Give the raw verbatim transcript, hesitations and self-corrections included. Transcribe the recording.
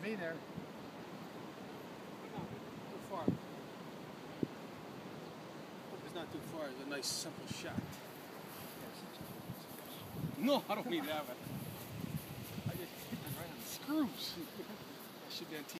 be there. No, too far. Hope it's not too far. It's a nice simple shot. No, I don't mean that, but I just hit it right on the screws. I should be on T V.